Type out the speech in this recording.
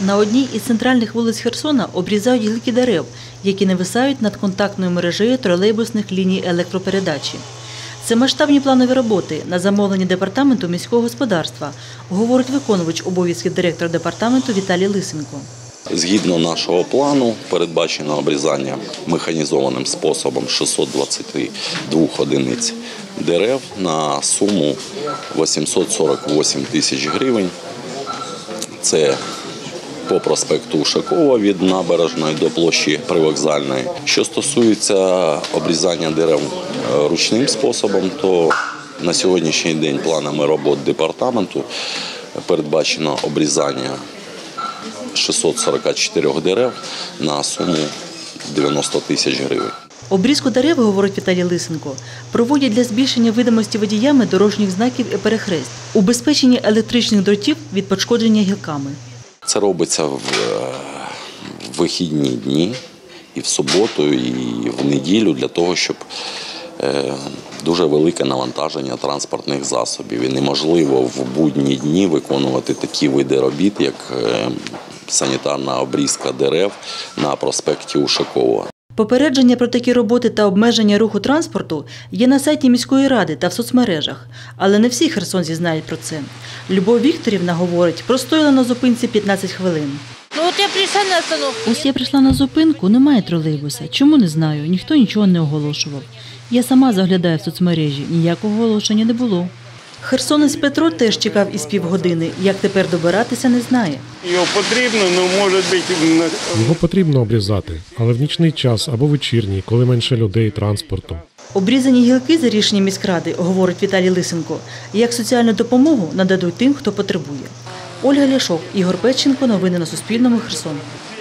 На одній із центральних вулиць Херсона обрізають гілки дерев, які нависають над контактною мережею тролейбусних ліній електропередачі. Це масштабні планові роботи на замовлення Департаменту міського господарства, говорить виконувач обов'язків директора департаменту Віталій Лисенко. Згідно нашого плану передбачено обрізання механізованим способом 622 одиниць дерев на суму 848 тисяч гривень. Це по проспекту Ушакова від Набережної до площі Привокзальної. Що стосується обрізання дерев ручним способом, то на сьогоднішній день планами робот департаменту передбачено обрізання 644 дерев на суму 90 тисяч гривень. Обрізку дерев, говорить Віталій Лисенко, проводять для збільшення видимості водіями дорожніх знаків і перехрест, убезпечення електричних дротів від пошкодження гілками. Це робиться в вихідні дні, і в суботу, і в неділю, для того, щоб дуже велике навантаження транспортних засобів. І неможливо в будні дні виконувати такі види робіт, як санітарна обрізка дерев на проспекті Ушакова. Попередження про такі роботи та обмеження руху транспорту є на сайті міської ради та в соцмережах. Але не всі херсонці знають про це. Любов Вікторівна говорить, простояла на зупинці 15 хвилин. Ось я прийшла на зупинку, немає тролейбуса. Чому, не знаю, ніхто нічого не оголошував. Я сама заглядаю в соцмережі, ніякого оголошення не було. Херсонець Петро теж чекав із півгодини. Як тепер добиратися, не знає. Його потрібно, але може бути... Його потрібно обрізати, але в нічний час або вечірній, коли менше людей і транспорту. Обрізані гілки за рішенням міськради, говорить Віталій Лисенко, як соціальну допомогу нададуть тим, хто потребує. Ольга Ляшок, Ігор Петченко. Новини на Суспільному. Херсон.